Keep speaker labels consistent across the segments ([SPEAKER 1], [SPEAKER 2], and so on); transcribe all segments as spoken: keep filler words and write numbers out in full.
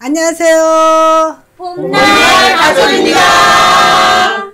[SPEAKER 1] 안녕하세요.
[SPEAKER 2] 봄날 가족입니다.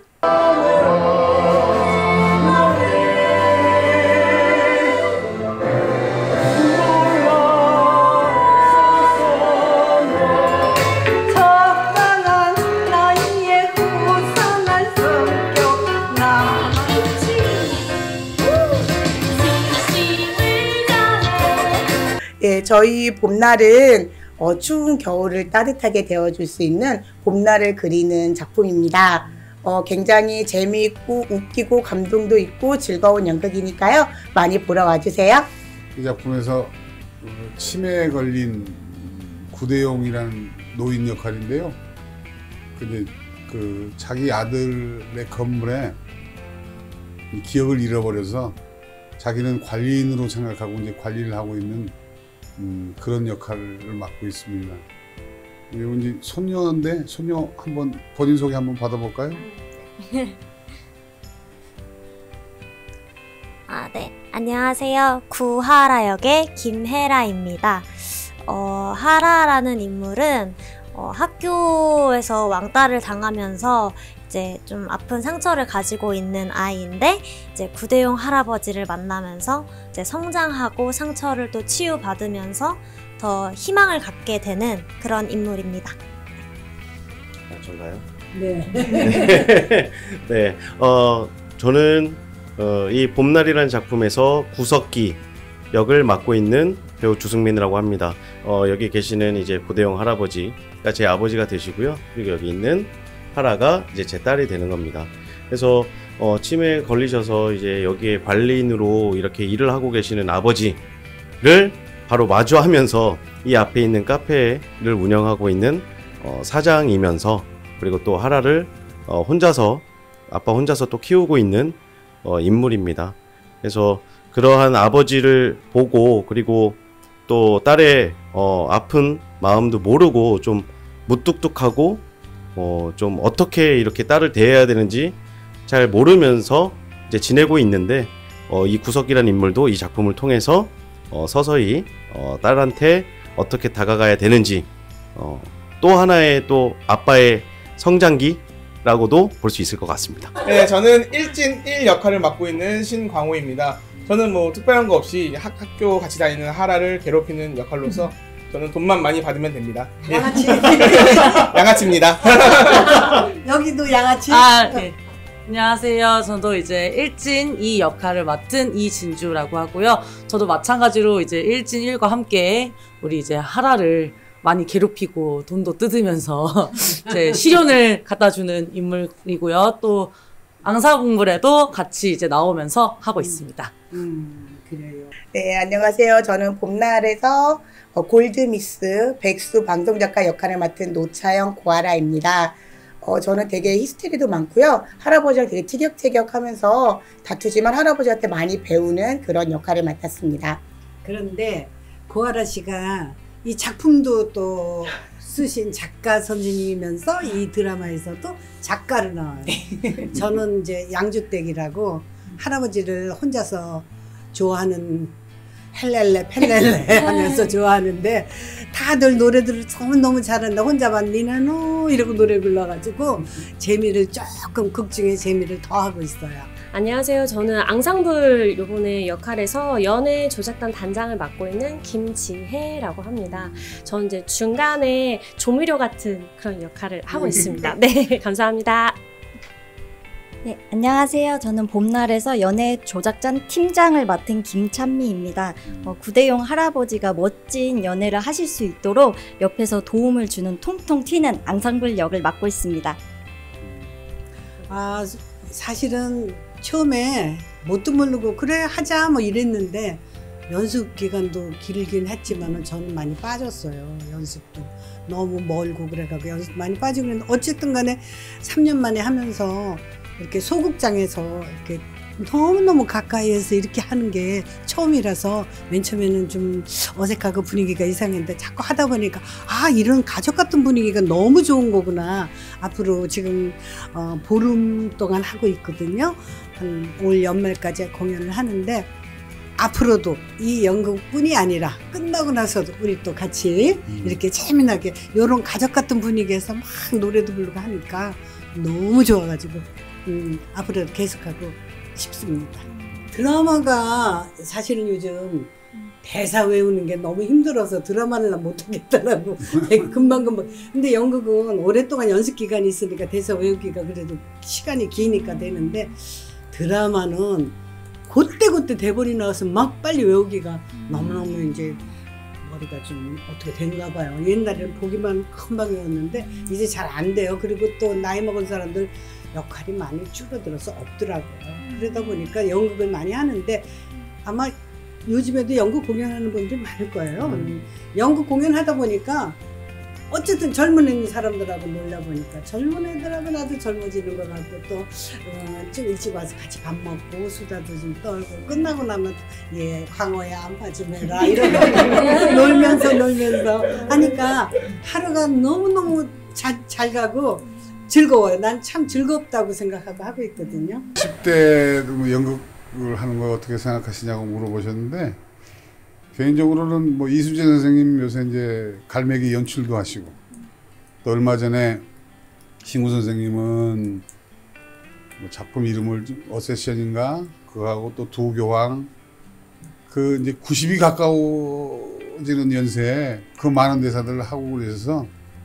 [SPEAKER 1] 예, 저희 봄날은 어, 추운 겨울을 따뜻하게 데워줄 수 있는 봄날을 그리는 작품입니다. 어, 굉장히 재미있고 웃기고 감동도 있고 즐거운 연극이니까요. 많이 보러 와주세요.
[SPEAKER 3] 이 작품에서 치매에 걸린 구대용이라는 노인 역할인데요. 근데 그 자기 아들의 건물에 기억을 잃어버려서 자기는 관리인으로 생각하고 이제 관리를 하고 있는 음, 그런 역할을 맡고 있습니다. 그리고 이제 손녀인데 손녀 한번 본인 소개 한번 받아볼까요?
[SPEAKER 4] 아, 네. 안녕하세요. 구하라 역의 김혜라입니다. 어, 하라라는 인물은 어, 학교에서 왕따를 당하면서 이제 좀 아픈 상처를 가지고 있는 아이인데 이제 구대용 할아버지를 만나면서 이제 성장하고 상처를 또 치유받으면서 더 희망을 갖게 되는 그런 인물입니다.
[SPEAKER 5] 아, 저가요?
[SPEAKER 1] 네.
[SPEAKER 5] 네. 네. 어, 저는 어, 이 봄날이라는 작품에서 구석기 역을 맡고 있는 배우 주승민이라고 합니다. 어, 여기 계시는 이제 구대용 할아버지가 제 아버지가 되시고요. 그리고 여기 있는 하라가 이제 제 딸이 되는 겁니다. 그래서 어, 치매에 걸리셔서 이제 여기에 관리인으로 이렇게 일을 하고 계시는 아버지를 바로 마주하면서 이 앞에 있는 카페를 운영하고 있는 어, 사장이면서 그리고 또 하라를 어, 혼자서 아빠 혼자서 또 키우고 있는 어, 인물입니다. 그래서 그러한 아버지를 보고 그리고 또 딸의 어, 아픈 마음도 모르고 좀 무뚝뚝하고 어, 좀 어떻게 이렇게 딸을 대해야 되는지 잘 모르면서 이제 지내고 있는데 어, 이 구석이라는 인물도 이 작품을 통해서 어, 서서히 어, 딸한테 어떻게 다가가야 되는지 어, 또 하나의 또 아빠의 성장기라고도 볼 수 있을 것 같습니다.
[SPEAKER 6] 네, 저는 일진 일 역할을 맡고 있는 신광호입니다. 저는 뭐 특별한 거 없이 학, 학교 같이 다니는 하라를 괴롭히는 역할로서 저는 돈만 많이 받으면 됩니다.
[SPEAKER 1] 양아치.
[SPEAKER 6] 양아치입니다.
[SPEAKER 1] 여기도 양아치.
[SPEAKER 2] 아, 네. 안녕하세요. 저도 이제 일진 이 역할을 맡은 이진주라고 하고요. 저도 마찬가지로 이제 일진 일과 함께 우리 이제 하라를 많이 괴롭히고 돈도 뜯으면서 이제 시련을 갖다 주는 인물이고요. 또 앙사공부에도 같이 이제 나오면서 하고 있습니다.
[SPEAKER 1] 음, 그래요. 네, 안녕하세요. 저는 봄날에서 어, 골드미스 백수 방송작가 역할을 맡은 노차영 고아라입니다. 어, 저는 되게 히스테리도 많고요. 할아버지랑 되게 티격태격하면서 다투지만 할아버지한테 많이 배우는 그런 역할을 맡았습니다.
[SPEAKER 7] 그런데 고아라 씨가 이 작품도 또 쓰신 작가 선생님이면서 이 드라마에서도 작가로 나와요. 저는 이제 양주댁이라고 할아버지를 혼자서 좋아하는 헬렐레 펠렐레 하면서 좋아하는데 다들 노래들을 너무너무 잘한다. 혼자만 니나노 이러고 노래 불러가지고 재미를 조금 극 중에 재미를 더하고 있어요.
[SPEAKER 8] 안녕하세요. 저는 앙상블 요번에 역할에서 연애 조작단 단장을 맡고 있는 김지혜라고 합니다. 저는 이제 중간에 조미료 같은 그런 역할을 하고 있습니다. 네, 감사합니다.
[SPEAKER 4] 네, 안녕하세요. 저는 봄날에서 연애 조작전 팀장을 맡은 김찬미입니다. 어, 구대용 할아버지가 멋진 연애를 하실 수 있도록 옆에서 도움을 주는 통통 튀는 앙상블 역을 맡고 있습니다.
[SPEAKER 7] 아, 사실은 처음에 뭣도 모르고 그래 하자 뭐 이랬는데 연습 기간도 길긴 했지만 저는 많이 빠졌어요. 연습도 너무 멀고 그래가지고 연습 많이 빠지고 그랬는데 어쨌든 간에 삼 년 만에 하면서 이렇게 소극장에서 이렇게 너무너무 가까이에서 이렇게 하는 게 처음이라서 맨 처음에는 좀 어색하고 분위기가 이상했는데 자꾸 하다 보니까 아 이런 가족 같은 분위기가 너무 좋은 거구나. 앞으로 지금 어, 보름 동안 하고 있거든요. 한 올 연말까지 공연을 하는데 앞으로도 이 연극뿐이 아니라 끝나고 나서도 우리 또 같이
[SPEAKER 3] 음.
[SPEAKER 7] 이렇게 재미나게 이런 가족 같은 분위기에서 막 노래도 부르고 하니까 너무 좋아가지고 음, 앞으로도 계속하고 싶습니다. 드라마가 사실은 요즘 대사 외우는 게 너무 힘들어서 드라마를 못하겠더라고. 금방금방. 근데 연극은 오랫동안 연습 기간이 있으니까 대사 외우기가 그래도 시간이 기니까 되는데 드라마는 그때그때 대본이 나와서 막 빨리 외우기가 너무너무 이제 머리가 좀 어떻게 된가 봐요. 옛날에는 보기만 금방 외웠는데 이제 잘 안 돼요. 그리고 또 나이 먹은 사람들 역할이 많이 줄어들어서 없더라고요. 그러다 보니까 연극을 많이 하는데 아마 요즘에도 연극 공연하는 분들이 많을 거예요. 음. 연극 공연하다 보니까 어쨌든 젊은 사람들하고 놀다 보니까 젊은 애들하고 나도 젊어지는 것 같고 또 좀 어, 일찍 와서 같이 밥 먹고 수다도 좀 떨고 끝나고 나면 예 광어야 안파 좀 해라 이러고 놀면서 놀면서 하니까 하루가 너무너무 자, 잘 가고 즐거워요. 난 참 즐겁다고 생각하고 하고 있거든요.
[SPEAKER 3] 십 대 연극을 하는 거 어떻게 생각하시냐고 물어보셨는데 개인적으로는 뭐 이수재 선생님 요새 이제 갈매기 연출도 하시고 또 얼마 전에 신구 선생님은 뭐 작품 이름을 어세션인가 그거하고 또 두 교황 그 이제 구십이 가까워지는 연세에 그 많은 대사들을 하고 그래서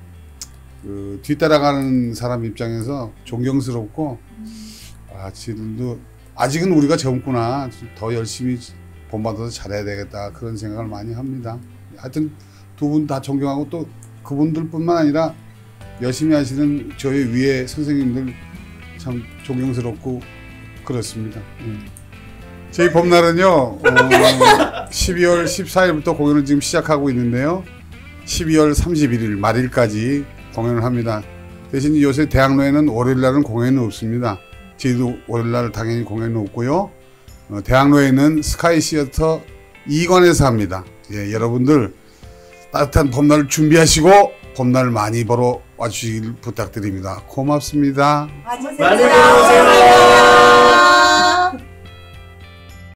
[SPEAKER 3] 그 뒤따라가는 사람 입장에서 존경스럽고 아 지금도 아직은 우리가 젊구나 더 열심히 본받아서 잘해야 되겠다 그런 생각을 많이 합니다. 하여튼 두 분 다 존경하고 또 그분들뿐만 아니라 열심히 하시는 저희 위에 선생님들 참 존경스럽고 그렇습니다. 예. 저희 봄날은요 어, 십이월 십사일부터 공연을 지금 시작하고 있는데요. 십이월 삼십일일 말일까지 공연을 합니다. 대신 요새 대학로에는 월요일날은 공연이 없습니다. 저희도 월요일날 당연히 공연이 없고요. 어, 대학로에는 스카이 시어터 이 관에서 합니다. 예, 여러분들 따뜻한 봄날 준비하시고 봄날 많이 보러 와주시길 부탁드립니다. 고맙습니다.
[SPEAKER 7] 많이 오세요.